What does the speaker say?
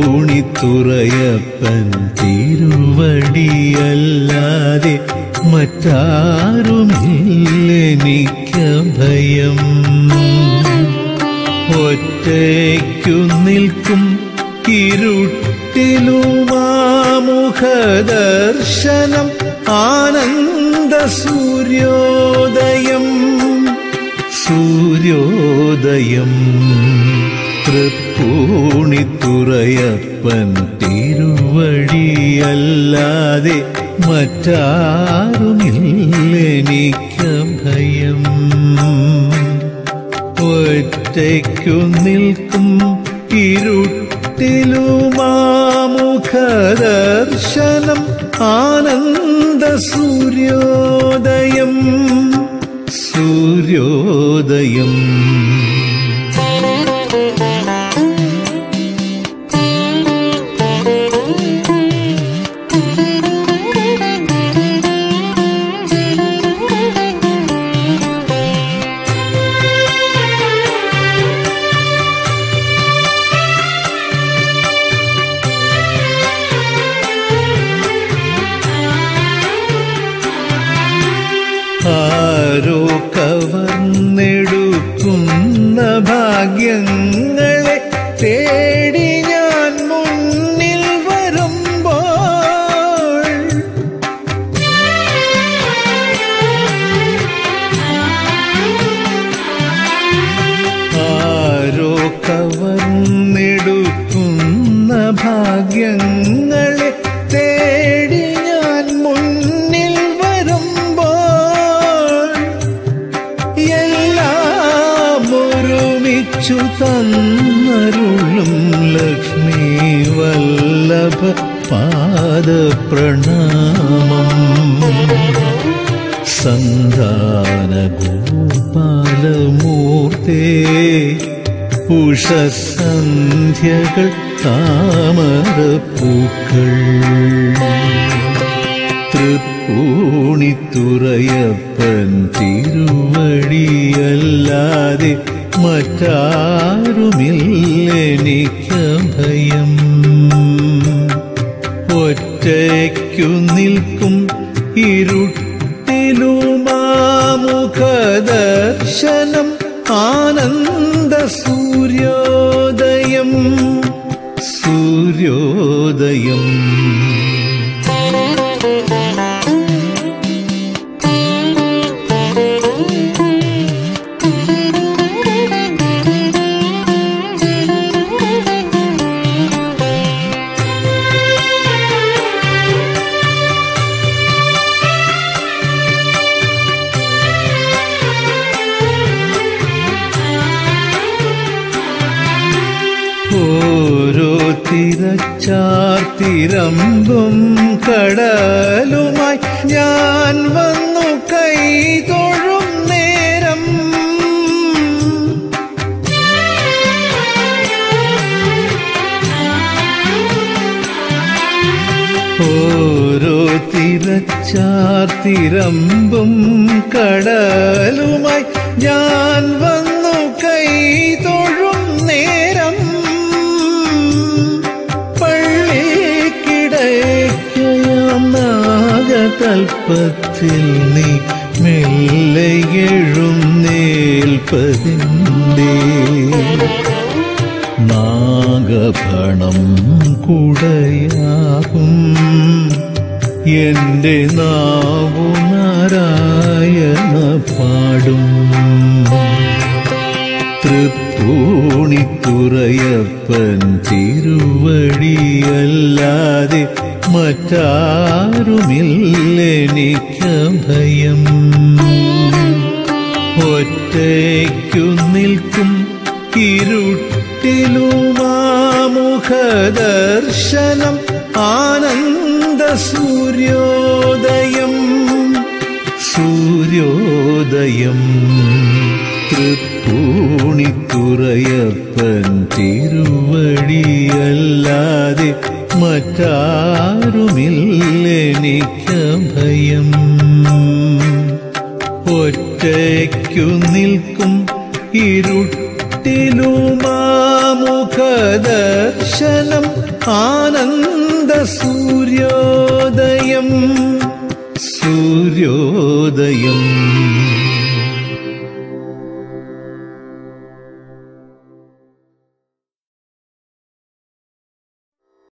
തൃപ്പൂണിത്തുറയപ്പൻ തിരുവടിയല്ലാതെ മറ്റാരുമില്ലെനിക്കഭയം. ഒറ്റയ്ക്കു നിൽക്കും ഇരുട്ടിലുമാമുഖദർശനം ആനന്ദ സൂര്യോദയം. സൂര്യോദയം തൃപ്പൂണിത്തുറയപ്പൻ തിരുവടിയല്ലാതെ മറ്റാരുമില്ലെനിക്കഭയം. ഒറ്റയ്ക്കു നിൽക്കും ഇരുട്ടിലുമാമുഖദർശനം ആനന്ദ സൂര്യോദയം. സൂര്യോദയം ആരോ കവർന്നെടുക്കുന്ന ഭാഗ്യങ്ങളെ തേടി ഞാൻ മുന്നിൽ വരുമ്പോൾ ആരോ കവർന്നെടുക്കുന്ന ഭാഗ്യങ്ങളെ തേടി ഞാൻ മുന്നിൽ ഒരുമിച്ചു തന്നരുളും ലക്ഷ്മി വല്ലഭ പാദപ്രണാമം. സന്താന ഗോപാലമൂർത്തേ ഉഷസന്ധ്യകൾ താമരപ്പൂക്കൾ. തൃപ്പൂണിത്തുറയപ്പൻ തിരുവടിയല്ലാതെ മറ്റാരുമില്ലെനിക്കഭയം. ഒറ്റയ്ക്കു നിൽക്കും ഇരുട്ടിലുമാമുഖദർശനം ആനന്ദ സൂര്യോദയം. സൂര്യോദയം ഓരോ തിരച്ചാർത്തിരമ്പും കടലുമായി ഞാൻ വന്നു കൈ തൊഴും നേരം. ഓരോ തിരച്ചാർത്തിരമ്പും കടലുമായി ഞാൻ വന്നു കൈ തൊഴും നേരം. നാഗതൽപ്പത്തിൽ നീ മെല്ലെ എഴുന്നേൽപ്പതിൻ്റെ നാഗഭണം കുടയാകും എന്റെ നാവു നാരായണ പാടും. തൃപ്പൂണിത്തുറയപ്പൻ തിരുവടിയല്ലാതെ മറ്റാരുമില്ലെനിക്കഭയം. ഒറ്റയ്ക്കു നിൽക്കും ഇരുട്ടിലുമാമുഖദർശനം ആനന്ദ സൂര്യോദയം. സൂര്യോദയം തൃപ്പൂണിത്തുറയപ്പൻ തിരുവടിയല്ലാതെ മറ്റാരുമില്ലെനിക്കഭയം. ഒറ്റയ്ക്കു നിൽക്കും ഇരുട്ടിലുമാമുഖദർശനം വീട്ടിലുമാമുഖദർശനം ആനന്ദ സൂര്യോദയം സൂര്യോദയം.